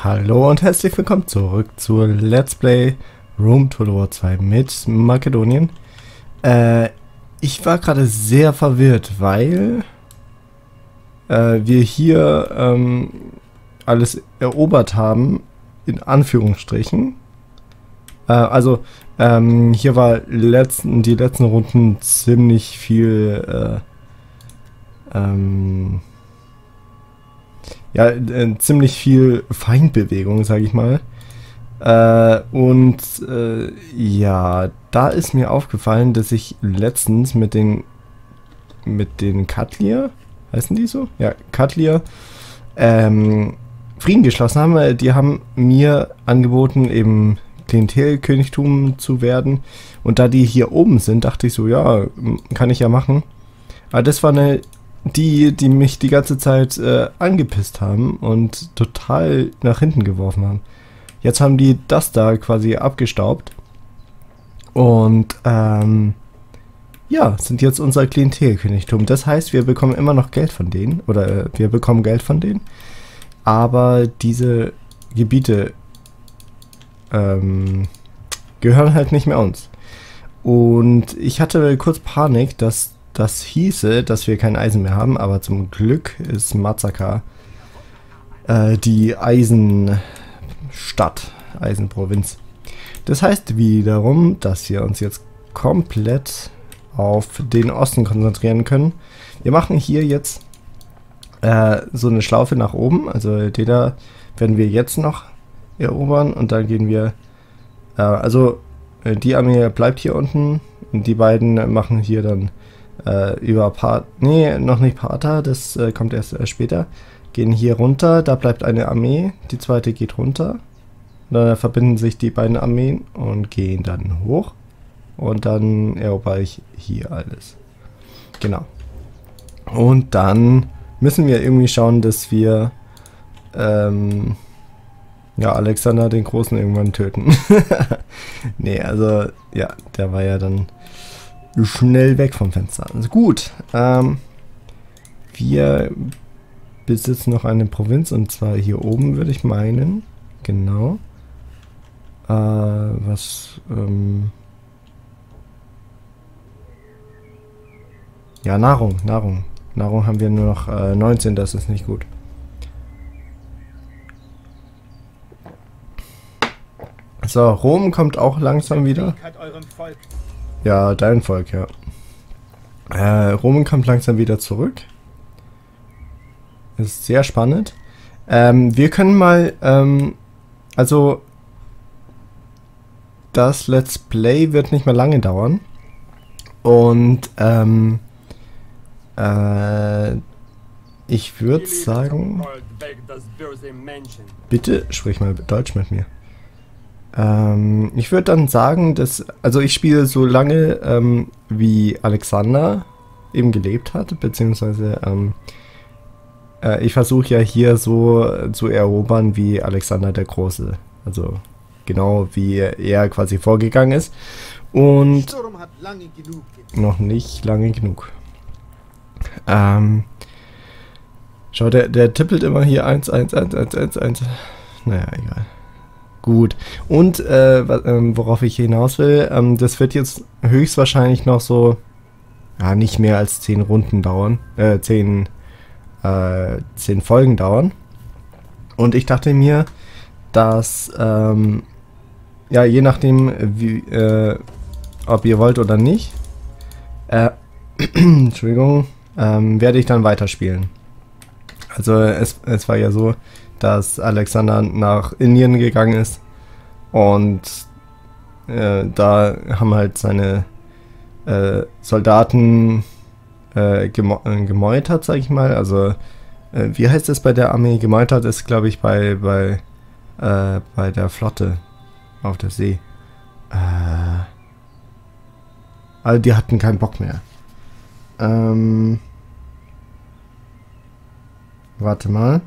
Hallo und herzlich willkommen zurück zur Let's Play Rome Total War 2 mit Makedonien. Ich war gerade sehr verwirrt, weil wir hier alles erobert haben, in Anführungsstrichen. Hier war die letzten Runden ziemlich viel ziemlich viel Feindbewegung, sage ich mal. Ja, da ist mir aufgefallen, dass ich letztens mit den Katlier, heißen die so? Ja, Katlier, Frieden geschlossen haben. Die haben mir angeboten, eben Klientelkönigtum zu werden. Und da die hier oben sind, dachte ich so, ja, kann ich ja machen. Aber das war die mich die ganze Zeit angepisst haben und total nach hinten geworfen haben. Jetzt haben die das da quasi abgestaubt und ja, sind jetzt unser Klientelkönigtum. Das heißt, wir bekommen immer noch Geld von denen, oder wir bekommen Geld von denen, aber diese Gebiete gehören halt nicht mehr uns. Und ich hatte kurz Panik, dass das hieße, dass wir kein Eisen mehr haben, aber zum Glück ist Mazaka die Eisenstadt, Eisenprovinz. Das heißt wiederum, dass wir uns jetzt komplett auf den Osten konzentrieren können. Wir machen hier jetzt so eine Schlaufe nach oben, also die da werden wir jetzt noch erobern und dann gehen wir, die Armee bleibt hier unten und die beiden machen hier dann über noch nicht Partha, das kommt erst später. Gehen hier runter, da bleibt eine Armee, die zweite geht runter. Dann verbinden sich die beiden Armeen und gehen dann hoch. Und dann erober ich hier alles. Genau. Und dann müssen wir irgendwie schauen, dass wir Alexander den Großen irgendwann töten. Nee, also ja, der war ja dann schnell weg vom Fenster. Also gut, wir besitzen noch eine Provinz und zwar hier oben, würde ich meinen. Genau. Ja, Nahrung haben wir nur noch 19, das ist nicht gut. So, Rom kommt auch langsam wieder. Ja, dein Volk, ja. Rom kommt langsam wieder zurück. Das ist sehr spannend. Wir können mal, das Let's Play wird nicht mehr lange dauern. Und, ich würde sagen, bitte sprich mal Deutsch mit mir. Ich würde dann sagen, dass, ich spiele so lange, wie Alexander eben gelebt hat, beziehungsweise, ich versuche ja hier so zu erobern wie Alexander der Große, also genau wie er quasi vorgegangen ist und noch nicht lange genug. Schau, der tippelt immer hier 1, 1, 1, 1, 1, 1, naja, egal. Gut, und worauf ich hinaus will, das wird jetzt höchstwahrscheinlich noch so, nicht mehr als 10 Runden dauern, 10 Folgen dauern. Und ich dachte mir, dass, je nachdem, wie, ob ihr wollt oder nicht, Entschuldigung, werde ich dann weiterspielen. Also es war ja so, dass Alexander nach Indien gegangen ist und da haben halt seine Soldaten gemeutert, sag ich mal. Also wie heißt es bei der Armee? Gemeutert ist, glaube ich, bei der Flotte auf der See. Also die hatten keinen Bock mehr. Warte mal.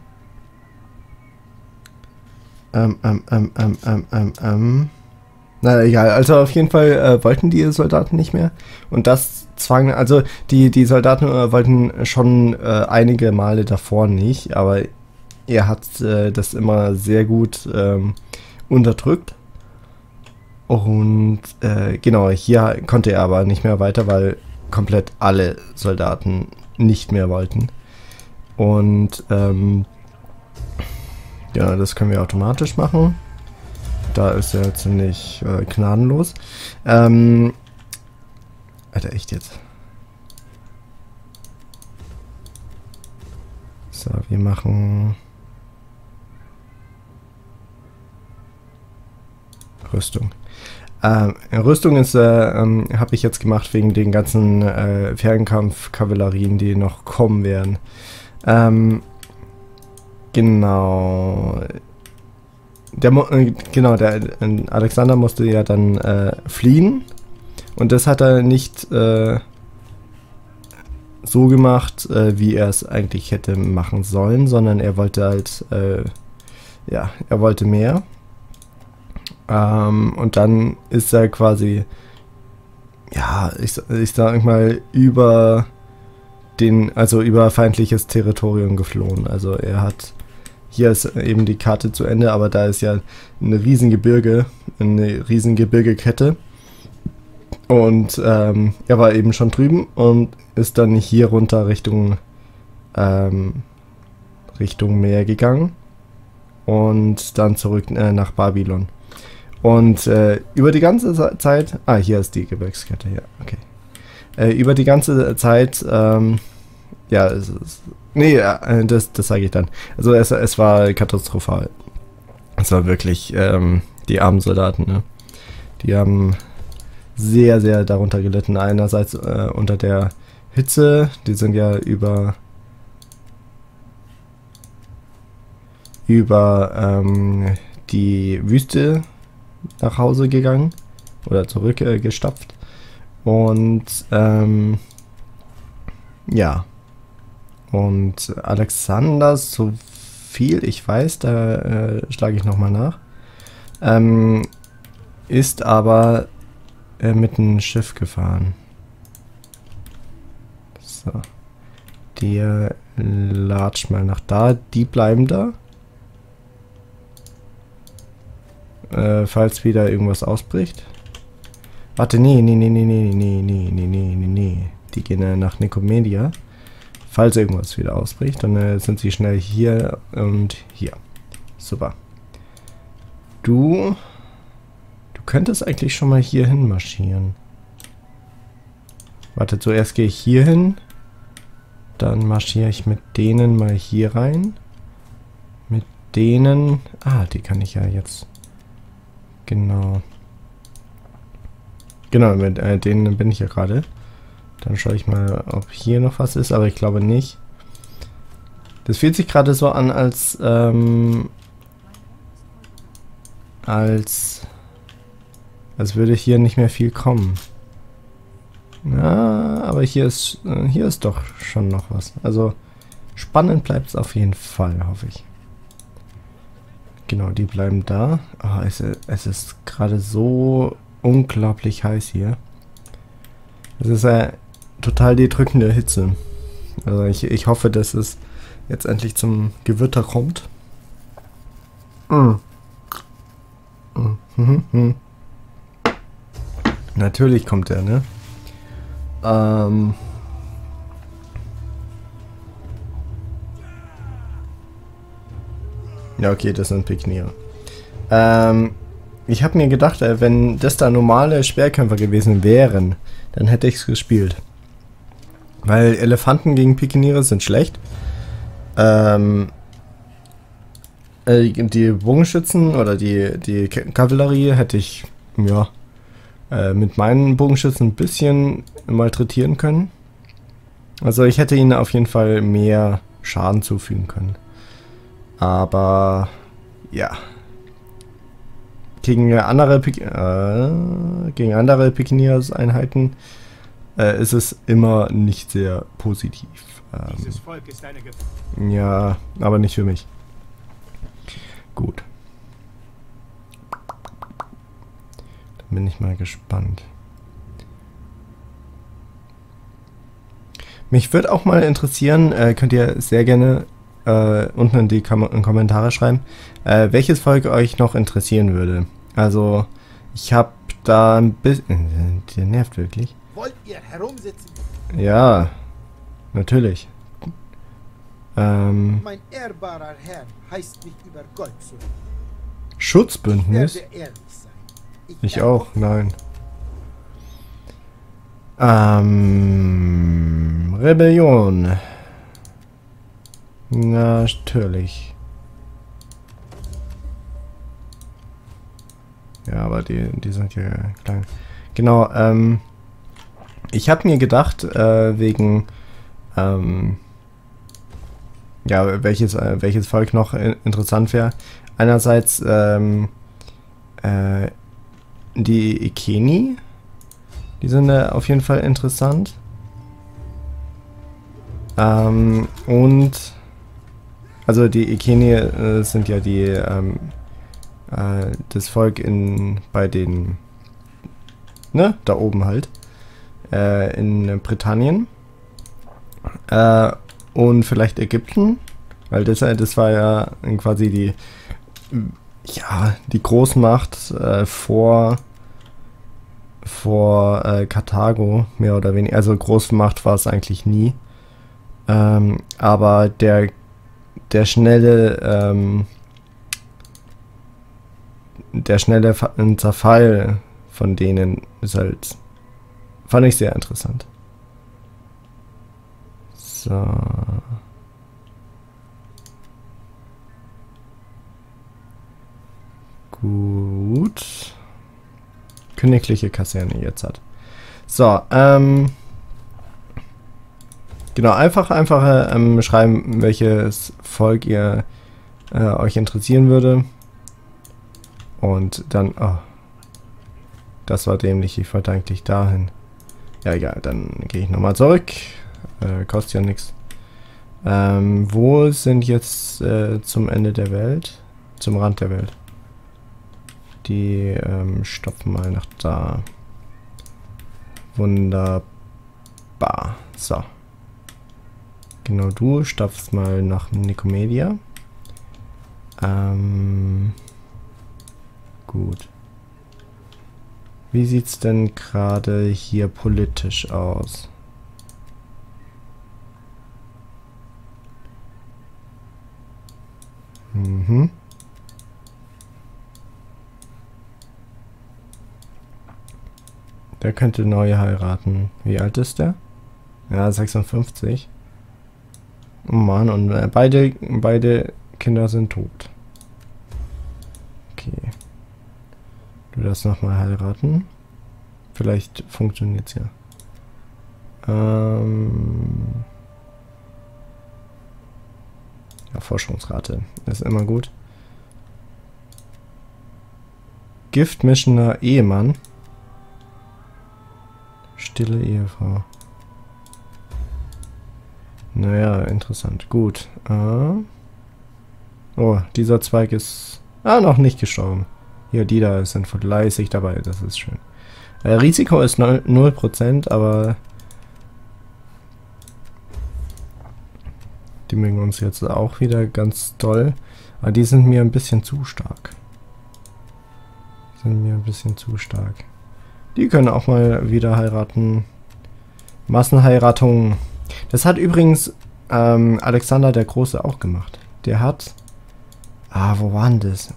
Na egal, also auf jeden Fall wollten die Soldaten nicht mehr und das zwang, also die Soldaten wollten schon einige Male davor nicht, aber er hat das immer sehr gut unterdrückt. Und genau, hier konnte er aber nicht mehr weiter, weil komplett alle Soldaten nicht mehr wollten. Und ja, das können wir automatisch machen. Da ist er ziemlich gnadenlos. Alter, echt jetzt. So, wir machen Rüstung. Rüstung ist, habe ich jetzt gemacht wegen den ganzen Fernkampfkavallerien, die noch kommen werden. Genau. Der Alexander musste ja dann fliehen. Und das hat er nicht so gemacht, wie er es eigentlich hätte machen sollen, sondern er wollte halt, ja, er wollte mehr. Und dann ist er quasi, ja, ich sag mal, über feindliches Territorium geflohen. Also er hat, hier ist eben die Karte zu Ende, aber da ist ja eine Riesengebirgekette. Und er war eben schon drüben und ist dann hier runter Richtung Meer gegangen und dann zurück nach Babylon. Und über die ganze Zeit, hier ist die Gebirgskette, ja, okay. Über die ganze Zeit, ja, das sage ich dann. Also es war katastrophal. Es war wirklich, die armen Soldaten, ne? Die haben sehr, sehr darunter gelitten. Einerseits unter der Hitze, die sind ja über die Wüste nach Hause gegangen oder zurückgestapft. Und ja. Und Alexander, so viel ich weiß, da schlage ich nochmal nach, ist aber mit einem Schiff gefahren. So. Der latscht mal nach da. Die bleiben da. Falls wieder irgendwas ausbricht. Warte, nee. Die gehen nach Nikomedia. Falls irgendwas wieder ausbricht, dann sind sie schnell hier und hier. Super. Du könntest eigentlich schon mal hier hin marschieren. Warte, zuerst gehe ich hier hin. Dann marschiere ich mit denen mal hier rein. Mit denen... die kann ich ja jetzt... Genau. Genau, mit denen bin ich ja gerade. Dann schaue ich mal, ob hier noch was ist, aber ich glaube nicht. Das fühlt sich gerade so an, als würde hier nicht mehr viel kommen. Ja, aber hier ist doch schon noch was. Also spannend bleibt es auf jeden Fall, hoffe ich. Genau, die bleiben da. Es ist gerade so unglaublich heiß hier. Es ist total die drückende Hitze. Also ich hoffe, dass es jetzt endlich zum Gewitter kommt. Natürlich kommt er, ne? Ja, okay, das sind Pikniere. Ich habe mir gedacht, wenn das da normale Speerkämpfer gewesen wären, dann hätte ich es gespielt. Weil Elefanten gegen Pikeniere sind schlecht. Die Bogenschützen oder die Kavallerie hätte ich, ja, mit meinen Bogenschützen ein bisschen malträtieren können. Also ich hätte ihnen auf jeden Fall mehr Schaden zufügen können. Aber ja. Gegen andere Pikeniers-Einheiten ist es immer nicht sehr positiv. Dieses Volk ist eine Gefahr. Ja, aber nicht für mich. Gut. Dann bin ich mal gespannt. Mich würde auch mal interessieren, könnt ihr sehr gerne unten in die Kommentare schreiben, welches Volk euch noch interessieren würde. Also, ich habe da ein bisschen... Der nervt wirklich. Wollt ihr herumsitzen? Ja, natürlich. Mein ehrbarer Herr heißt mich über Gold zu reden. Ich Schutzbündnis? werde ehrlich sein. Ich werde auch, nein. Rebellion. Natürlich. Ja, aber die sind ja klein. Genau, ich habe mir gedacht, wegen, ja, welches Volk noch interessant wäre. Einerseits, die Ikeni. Die sind auf jeden Fall interessant. Und also die Ikeni sind ja die das Volk bei den, ne, da oben halt, in Britannien, und vielleicht Ägypten, weil das war ja quasi die Großmacht vor Karthago, mehr oder weniger. Also Großmacht war es eigentlich nie. Aber der schnelle Zerfall von denen ist halt, fand ich sehr interessant. So. Gut. Königliche Kaserne jetzt hat. So, genau, einfach schreiben, welches Volk ihr euch interessieren würde. Und dann, oh, das war dämlich, ich wollte eigentlich dahin. Ja, egal, dann gehe ich nochmal zurück. Kostet ja nichts. Wo sind jetzt zum Ende der Welt? Zum Rand der Welt. Die stopfen mal nach da. Wunderbar. So. Genau, du stopfst mal nach Nikomedia. Gut. Wie sieht's denn gerade hier politisch aus? Mhm. Der könnte neu heiraten. Wie alt ist der? Ja, 56. Oh Mann, und beide Kinder sind tot. Okay. Du darfst nochmal heiraten. Vielleicht funktioniert's ja. Ja, Forschungsrate ist immer gut. Giftmischender Ehemann. Stille Ehefrau. Naja, interessant. Gut. Oh, dieser Zweig ist noch nicht gestorben. Hier, die da sind fleißig dabei. Das ist schön. Risiko ist 0%, aber die mögen uns jetzt auch wieder ganz doll. Aber die sind mir ein bisschen zu stark. Die können auch mal wieder heiraten. Massenheiratung. Das hat übrigens Alexander der Große auch gemacht. Der hat... wo war denn das?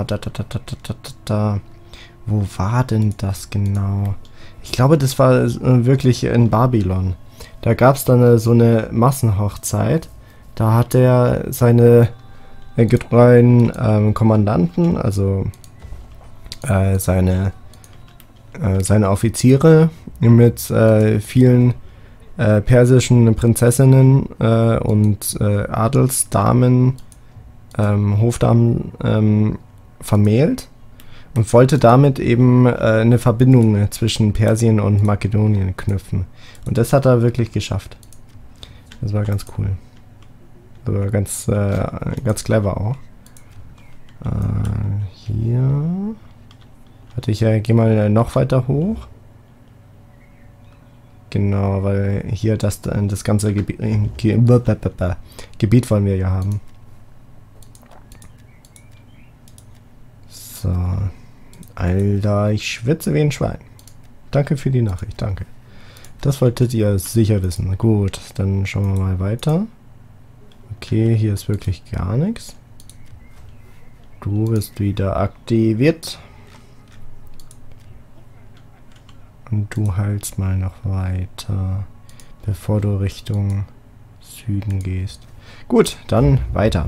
Wo war denn das genau? Ich glaube, das war wirklich in Babylon. Da gab es dann so eine Massenhochzeit. Da hat er seine getreuen Kommandanten, also seine Offiziere mit vielen persischen Prinzessinnen und Adelsdamen, Hofdamen vermählt und wollte damit eben eine Verbindung zwischen Persien und Makedonien knüpfen. Und das hat er wirklich geschafft. Das war ganz cool. Also ganz clever auch. Hier. Warte, ich gehe mal noch weiter hoch. Genau, weil hier das ganze Gebiet wollen wir ja haben. So. Alter, ich schwitze wie ein Schwein. Danke für die Nachricht, danke. Das wolltet ihr sicher wissen. Gut, dann schauen wir mal weiter. Okay, hier ist wirklich gar nichts. Du bist wieder aktiviert. Und du heilst mal noch weiter, bevor du Richtung Süden gehst. Gut, dann weiter.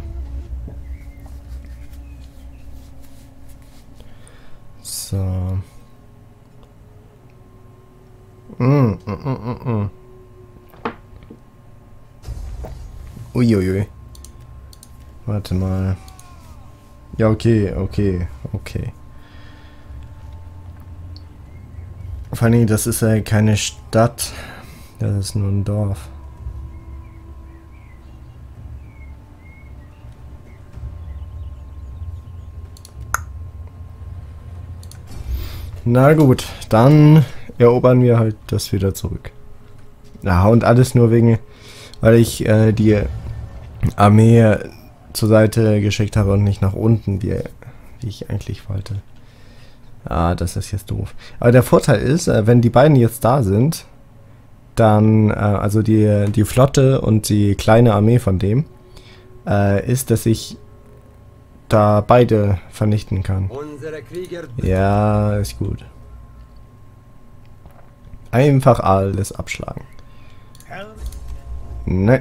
So. Uiuiui. Warte mal. Ja, okay. Vor allem, das ist ja keine Stadt. Das ist nur ein Dorf. Na gut, dann erobern wir halt das wieder zurück. Ja, und alles nur wegen, weil ich die Armee zur Seite geschickt habe und nicht nach unten, wie ich eigentlich wollte. Ah, das ist jetzt doof. Aber der Vorteil ist, wenn die beiden jetzt da sind, dann, also die Flotte und die kleine Armee von dem, ist, dass ich da beide vernichten kann. Ja, ist gut. Einfach alles abschlagen. Ne.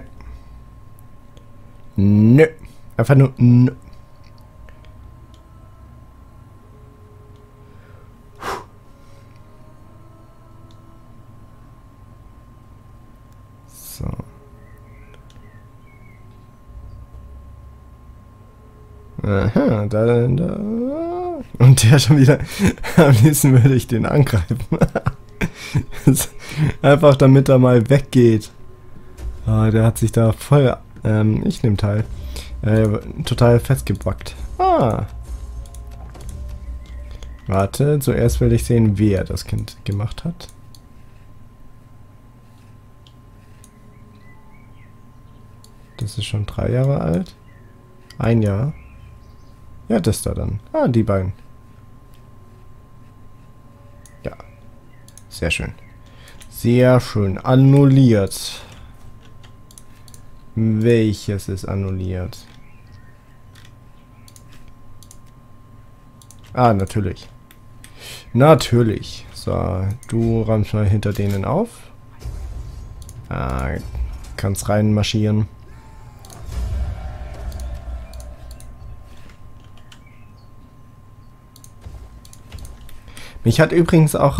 Nö. Einfach nur nö. So. Aha, da. Und der schon wieder. Am liebsten würde ich den angreifen. Einfach damit er mal weggeht. Ah, der hat sich da voll. Ich nehme teil. Total festgebackt. Ah. Warte, zuerst will ich sehen, wer das Kind gemacht hat. Das ist schon 3 Jahre alt. 1 Jahr. Ja, das da dann. Ah, die beiden. Ja. Sehr schön. Sehr schön. Annulliert. Welches ist annulliert? Ah, natürlich. Natürlich. So, du räumst mal hinter denen auf. Ah, kannst reinmarschieren. Mich hat übrigens auch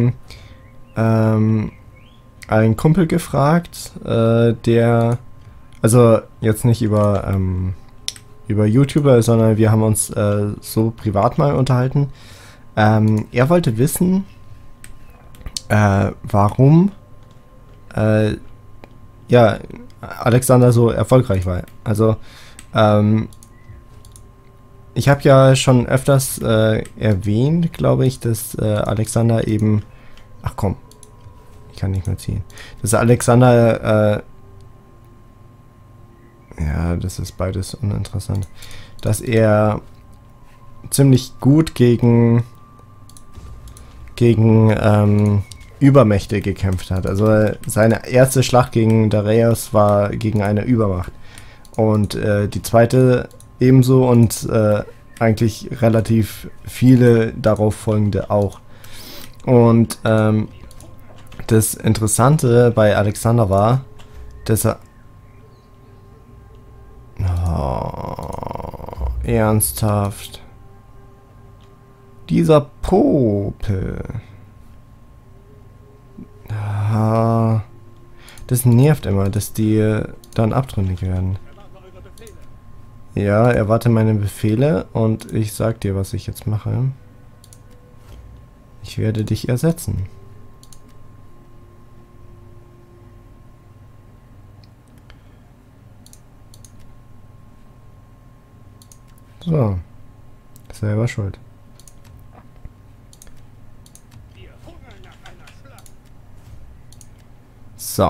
ein Kumpel gefragt, der, also jetzt nicht über YouTuber, sondern wir haben uns so privat mal unterhalten. Er wollte wissen, warum ja, Alexander so erfolgreich war. Also ich habe ja schon öfters erwähnt, glaube ich, dass Alexander eben... Ach komm, ich kann nicht mehr ziehen. Dass Alexander... ja, das ist beides uninteressant. Dass er ziemlich gut gegen Übermächte gekämpft hat. Also seine erste Schlacht gegen Darius war gegen eine Übermacht. Und die zweite ebenso und eigentlich relativ viele darauf folgende auch. Und das Interessante bei Alexander war, dass er... Oh, ernsthaft. Dieser Popel. Ah, das nervt immer, dass die dann abtrünnig werden. Ja, erwarte meine Befehle und ich sag dir, was ich jetzt mache. Ich werde dich ersetzen. So. Selber schuld. So.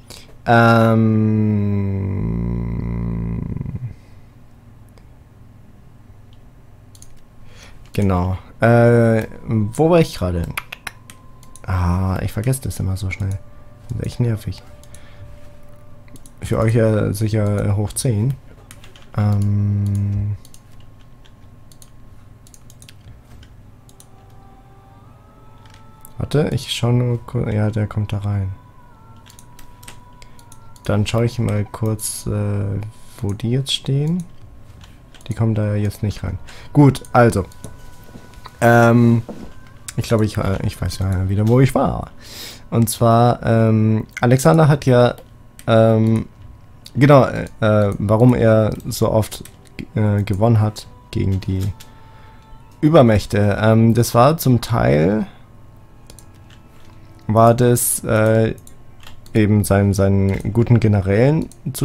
Genau. Wo war ich gerade? Ah, ich vergesse das immer so schnell. Das ist echt nervig. Für euch ja sicher hoch 10. Warte, ich schaue nur kurz. Ja, der kommt da rein. Dann schaue ich mal kurz, wo die jetzt stehen. Die kommen da jetzt nicht rein. Gut, also. Ich glaube, ich weiß ja wieder, wo ich war. Und zwar, Alexander hat ja, genau, warum er so oft gewonnen hat gegen die Übermächte. Das war zum Teil, war das eben seinen guten Generälen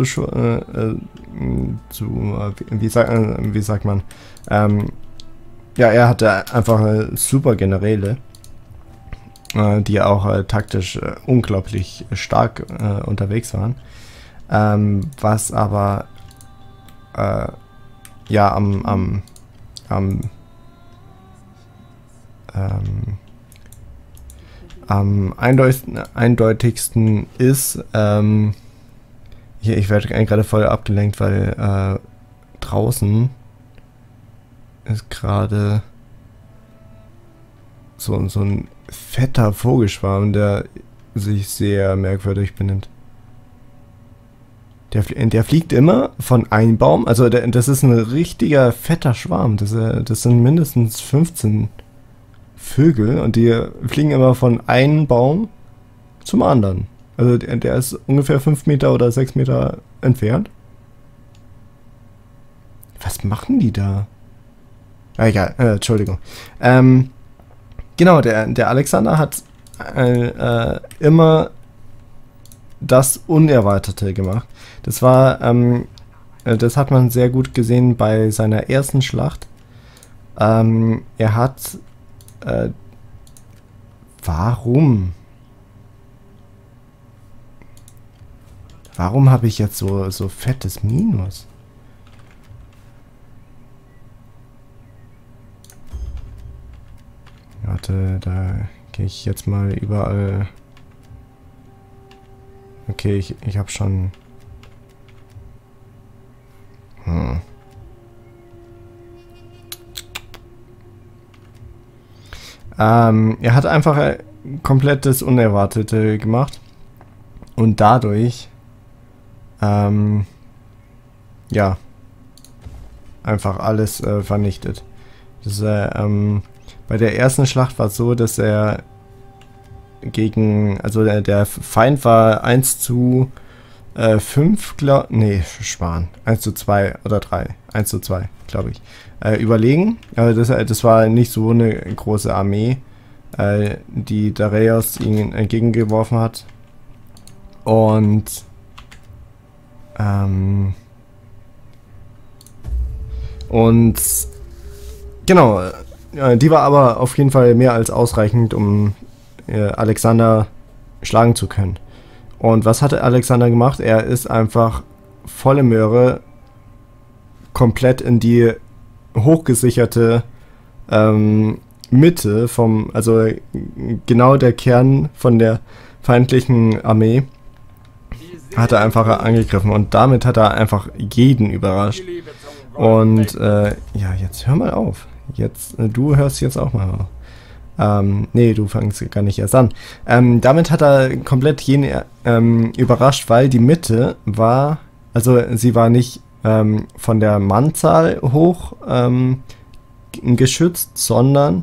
wie sagt man, ja, er hatte einfach super Generäle, die auch taktisch unglaublich stark unterwegs waren, was aber ja am eindeutigsten ist, hier, ich werde gerade voll abgelenkt, weil draußen ist gerade so ein fetter Vogelschwarm, der sich sehr merkwürdig benimmt. Der fliegt immer von einem Baum, also das ist ein richtiger fetter Schwarm, das sind mindestens 15 Vögel und die fliegen immer von einem Baum zum anderen. Also der ist ungefähr 5 Meter oder 6 Meter entfernt. Was machen die da? Ah, egal, Entschuldigung. Genau, der Alexander hat immer das Unerwartete gemacht. Das war, das hat man sehr gut gesehen bei seiner ersten Schlacht. Er hat warum habe ich jetzt so fettes Minus? Warte, da gehe ich jetzt mal überall. Okay, ich habe schon. Er hat einfach komplettes Unerwartete gemacht und dadurch ja einfach alles vernichtet. Das, bei der ersten Schlacht war es so, dass er also der Feind war 1:5, Schwan. 1:2 oder 3. 1:2, glaube ich. Überlegen. Also das war nicht so eine große Armee, die Dareios ihm entgegengeworfen hat. Und genau, die war aber auf jeden Fall mehr als ausreichend, um Alexander schlagen zu können. Und was hatte Alexander gemacht? Er ist einfach volle Möhre komplett in die hochgesicherte Mitte also genau der Kern von der feindlichen Armee, hat er einfach angegriffen und damit hat er einfach jeden überrascht. Und ja, jetzt hör mal auf. Du hörst jetzt auch mal auf. Nee, du fängst gar nicht erst an. Damit hat er komplett jeden überrascht, weil die Mitte war, also sie war nicht von der Mannzahl hoch geschützt, sondern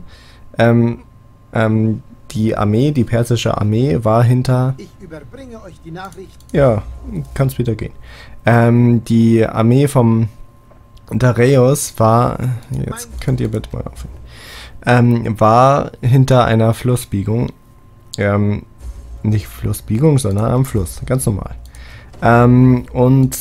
die Armee, die persische Armee war hinter... Ich überbringe euch die Nachricht. Ja, kann's wieder gehen. Die Armee vom Dareios war... Jetzt könnt ihr bitte mal aufhören. War hinter einer Flussbiegung. Nicht Flussbiegung, sondern am Fluss. Ganz normal. Und...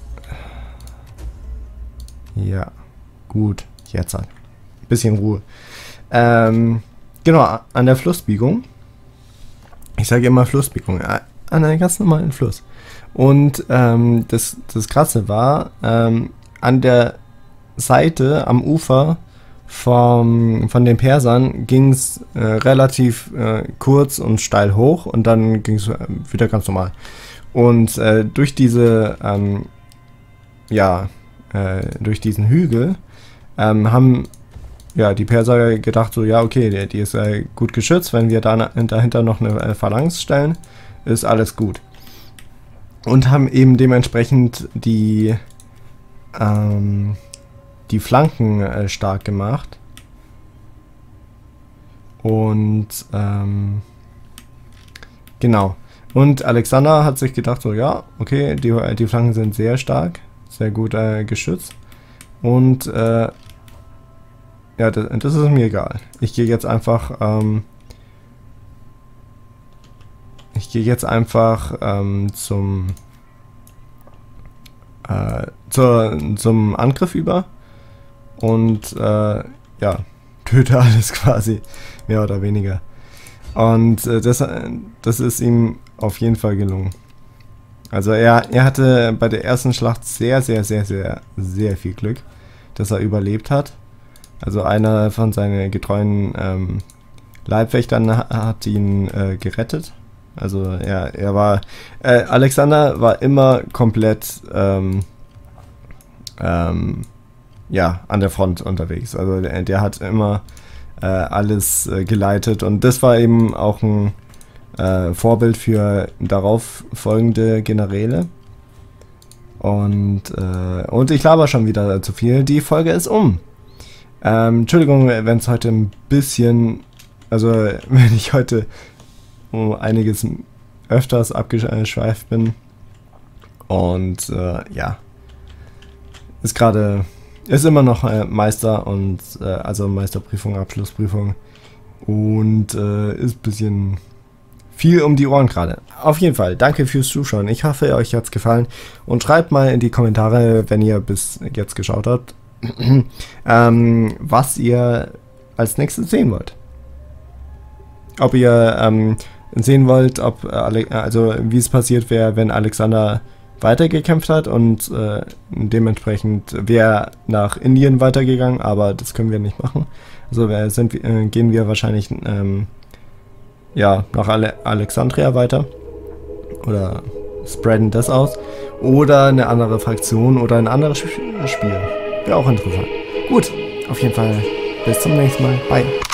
Ja, gut. Jetzt halt. Bisschen Ruhe. Genau, an der Flussbiegung. Ich sage immer Flussbiegung. an einem ganz normalen Fluss. Und das Krasse war, an der Seite am Ufer von den Persern ging es relativ kurz und steil hoch und dann ging es wieder ganz normal. Und durch diese, durch diesen Hügel haben die Perser gedacht, so, ja, okay, die ist gut geschützt, wenn wir dahinter noch eine Phalanx stellen, ist alles gut. Und haben eben dementsprechend die Flanken stark gemacht. Und genau. Und Alexander hat sich gedacht, so, ja, okay, die Flanken sind sehr stark, sehr gut geschützt. Und das ist mir egal. Ich gehe jetzt einfach zum Angriff über und töte alles quasi, mehr oder weniger. Und das ist ihm auf jeden Fall gelungen. Also er hatte bei der ersten Schlacht sehr, sehr, sehr, sehr, sehr viel Glück, dass er überlebt hat. Also einer von seinen getreuen Leibwächtern hat ihn gerettet. Also er war, Alexander war immer komplett an der Front unterwegs. Also der hat immer alles geleitet und das war eben auch ein Vorbild für darauf folgende Generäle. Und ich laber schon wieder zu viel. Die Folge ist um. Entschuldigung, wenn es heute ein bisschen, also wenn ich heute um einiges öfters abgeschweift bin. Und ist immer noch Meister und also Meisterprüfung, Abschlussprüfung und ist ein bisschen viel um die Ohren gerade. Auf jeden Fall, danke fürs Zuschauen. Ich hoffe, euch hat es gefallen und schreibt mal in die Kommentare, wenn ihr bis jetzt geschaut habt, was ihr als nächstes sehen wollt. Ob ihr sehen wollt, also wie es passiert wäre, wenn Alexander weitergekämpft hat und dementsprechend wäre nach Indien weitergegangen, aber das können wir nicht machen. Also gehen wir wahrscheinlich nach Alexandria weiter oder spreaden das aus oder eine andere Fraktion oder ein anderes Spiel. Wäre auch interessant. Gut, auf jeden Fall bis zum nächsten Mal. Bye.